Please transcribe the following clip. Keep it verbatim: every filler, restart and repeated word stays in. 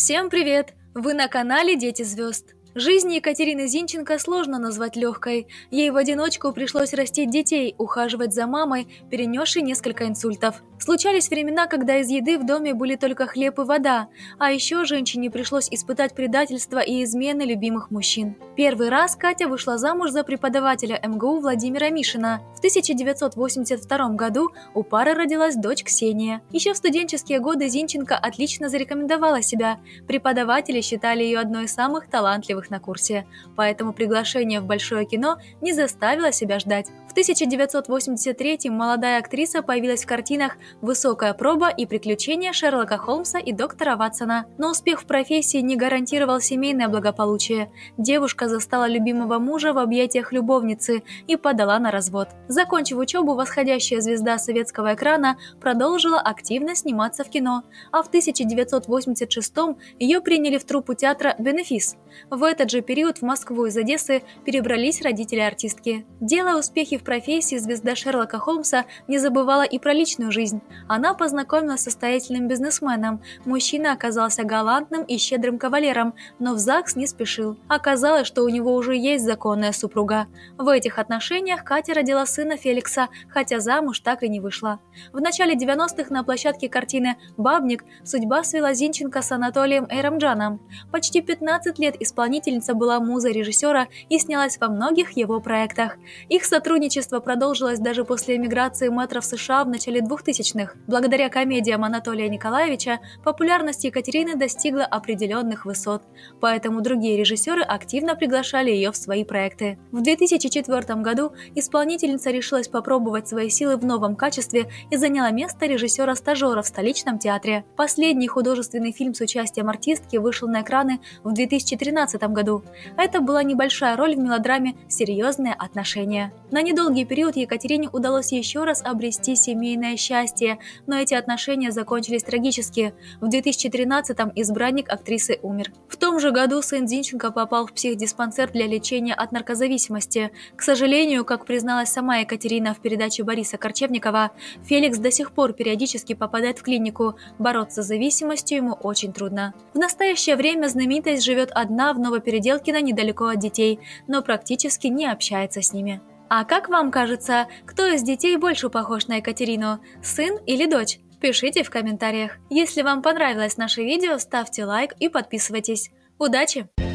Всем привет! Вы на канале Дети звезд. Жизнь Екатерины Зинченко сложно назвать легкой. Ей в одиночку пришлось растить детей, ухаживать за мамой, перенесшей несколько инсультов. Случались времена, когда из еды в доме были только хлеб и вода, а еще женщине пришлось испытать предательство и измены любимых мужчин. Первый раз Катя вышла замуж за преподавателя эм гэ у Владимира Мишина. В тысяча девятьсот восемьдесят втором году у пары родилась дочь Ксения. Еще в студенческие годы Зинченко отлично зарекомендовала себя. Преподаватели считали ее одной из самых талантливых на курсе, поэтому приглашение в большое кино не заставило себя ждать. В тысяча девятьсот восемьдесят третьем молодая актриса появилась в картинах «Высокая проба» и «Приключения Шерлока Холмса и доктора Ватсона». Но успех в профессии не гарантировал семейное благополучие. Девушка застала любимого мужа в объятиях любовницы и подала на развод. Закончив учебу, восходящая звезда советского экрана продолжила активно сниматься в кино, а в тысяча девятьсот восемьдесят шестом ее приняли в труппу театра «Бенефис». В этот же период в Москву из Одессы перебрались родители артистки. Делая успехи в профессии, звезда Шерлока Холмса не забывала и про личную жизнь. Она познакомилась с состоятельным бизнесменом. Мужчина оказался галантным и щедрым кавалером, но в ЗАГС не спешил. Оказалось, что у него уже есть законная супруга. В этих отношениях Катя родила сына Феликса, хотя замуж так и не вышла. В начале девяностых на площадке картины «Бабник» судьба свела Зинченко с Анатолием Эйрамджаном. Почти пятнадцать лет исполнительница была музой режиссера и снялась во многих его проектах. Их сотрудничество продолжилось даже после эмиграции мэтра в США в начале двухтысячных. Благодаря комедиям Анатолия Николаевича популярность Екатерины достигла определенных высот, поэтому другие режиссеры активно приглашали ее в свои проекты. В две тысячи четвёртом году исполнительница решилась попробовать свои силы в новом качестве и заняла место режиссера-стажера в столичном театре. Последний художественный фильм с участием артистки вышел на экраны в две тысячи тринадцатом году. Это была небольшая роль в мелодраме «Серьезные отношения». На недолгий период Екатерине удалось еще раз обрести семейное счастье, но эти отношения закончились трагически. В две тысячи тринадцатом избранник актрисы умер. В том же году сын Зинченко попал в психдиспансер для лечения от наркозависимости. К сожалению, как призналась сама Екатерина в передаче Бориса Корчевникова, Феликс до сих пор периодически попадает в клинику. Бороться с зависимостью ему очень трудно. В настоящее время знаменитость живет одна в Новопеределкино недалеко от детей, но практически не общается с ними. А как вам кажется, кто из детей больше похож на Екатерину, сын или дочь? Пишите в комментариях. Если вам понравилось наше видео, ставьте лайк и подписывайтесь. Удачи!